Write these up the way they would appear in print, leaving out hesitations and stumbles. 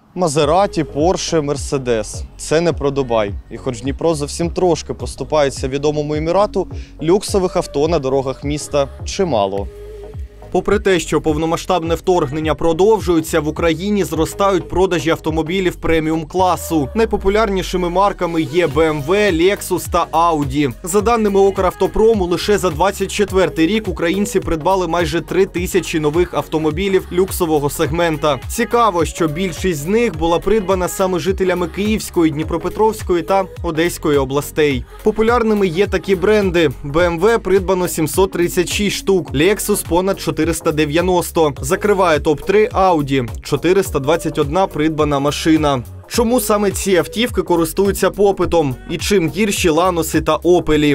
Мазераті, Порше, Мерседес – це не про Дубай. І хоч Дніпро зовсім трошки поступається відомому Емірату, люксових авто на дорогах міста чимало. Попри те, що повномасштабне вторгнення продовжується, в Україні зростають продажі автомобілів преміум-класу. Найпопулярнішими марками є BMW, Lexus та Audi. За даними Укравтопрому, лише за 24-й рік українці придбали майже 3000 нових автомобілів люксового сегмента. Цікаво, що більшість з них була придбана саме жителями Київської, Дніпропетровської та Одеської областей. Популярними є такі бренди. BMW придбано 736 штук, Lexus – понад 490. Закриває топ-3 Audi – 421 придбана машина. Чому саме ці автівки користуються попитом? І чим гірші Ланоси та Опелі?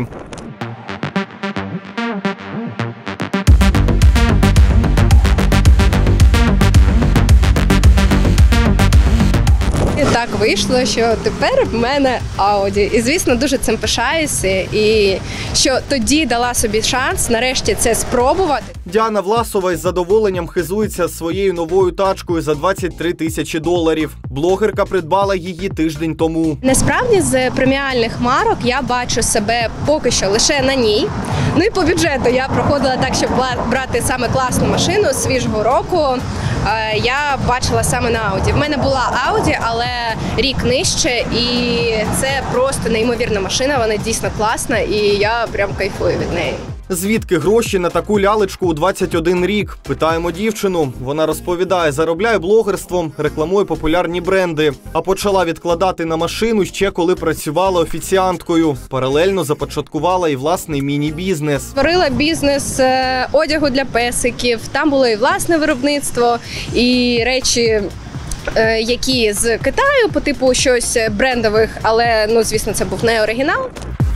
Так вийшло, що тепер в мене Audi. І, звісно, дуже цим пишаюся. І що тоді дала собі шанс нарешті це спробувати. Діана Власова із задоволенням хизується своєю новою тачкою за 23 тисячі доларів. Блогерка придбала її тиждень тому. Насправді, з преміальних марок я бачу себе поки що лише на ній. Ну і по бюджету я проходила так, щоб брати саме класну машину свіжого року. Я бачила саме на Audi. В мене була Audi, але рік нижче, і це просто неймовірна машина, вона дійсно класна, і я прям кайфую від неї. Звідки гроші на таку лялечку у 21 рік? Питаємо дівчину. Вона розповідає, заробляє блогерством, рекламує популярні бренди. А почала відкладати на машину ще коли працювала офіціанткою. Паралельно започаткувала і власний міні-бізнес. Створила бізнес одягу для песиків, там було і власне виробництво, і речі, які з Китаю, по типу щось брендових, але, ну, звісно, це був не оригінал.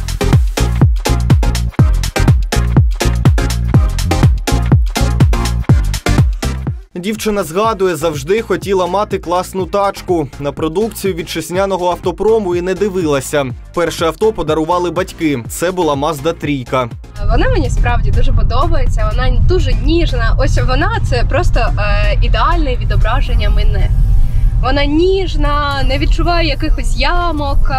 Дівчина згадує, завжди хотіла мати класну тачку. На продукцію вітчизняного автопрому і не дивилася. Перше авто подарували батьки. Це була Mazda 3. Вона мені справді дуже подобається, вона дуже ніжна. Ось вона – це просто ідеальне відображення мене. Вона ніжна, не відчуває якихось ямок,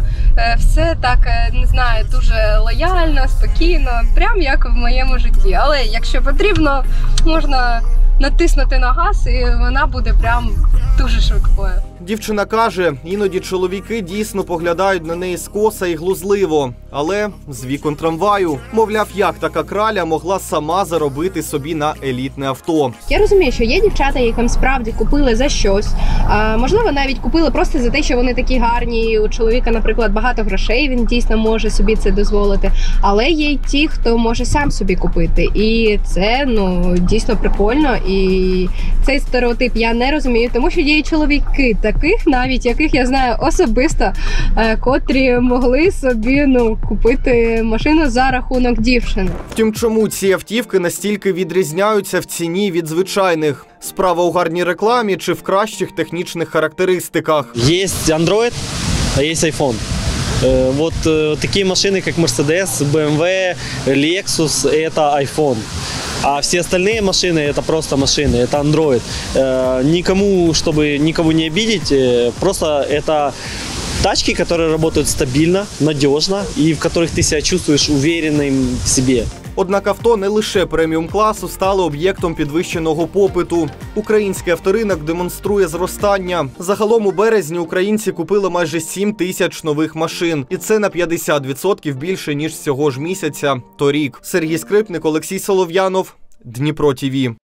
все так, не знаю, дуже лояльно, спокійно, прям як в моєму житті. Але якщо потрібно, можна натиснути на газ, і вона буде прям дуже швидкою. Дівчина каже, іноді чоловіки дійсно поглядають на неї скоса і глузливо, але з вікон трамваю. Мовляв, як така краля могла сама заробити собі на елітне авто. Я розумію, що є дівчата, яким справді купили за щось. Можливо, навіть купили просто за те, що вони такі гарні. У чоловіка, наприклад, багато грошей, він дійсно може собі це дозволити. Але є й ті, хто може сам собі купити. І це, ну, дійсно прикольно. І цей стереотип я не розумію, тому що є й чоловіки таких, навіть яких я знаю особисто, котрі могли собі, ну, купити машину за рахунок дівчини. Втім, чому ці автівки настільки відрізняються в ціні від звичайних? Справа у гарній рекламі чи в кращих технічних характеристиках? Є Android, а є iPhone. Вот такие машины, как Mercedes, BMW, Lexus, это iPhone. А все остальные машины это просто машины, это Android. Никому, чтобы никого не обидеть, просто это тачки, которые работают стабильно, надежно и в которых ты себя чувствуешь уверенным в себе. Однак авто не лише преміум-класу стали об'єктом підвищеного попиту. Український авторинок демонструє зростання. Загалом у березні українці купили майже 7 тисяч нових машин. І це на 50% більше, ніж цього ж місяця торік. Сергій Скрипник, Олексій Солов'янов, Дніпро ТВ.